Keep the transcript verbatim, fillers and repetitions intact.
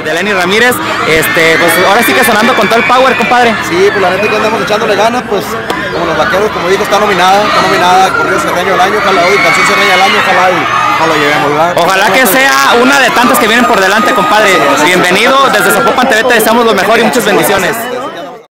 y de Lenny Ramírez, este, pues ahora sí que sonando con todo el power, compadre. Sí, pues la neta que andamos echándole ganas, pues como los vaqueros, como dijo, está nominada, está nominada Corrido Cerreño del Año, ojalá hoy, Canción Cerreña del Año, ojalá y no lo llevemos, ¿verdad? Ojalá que sea una de tantas que vienen por delante, compadre. Bienvenido, desde Zapopan T V te deseamos lo mejor y muchas bendiciones.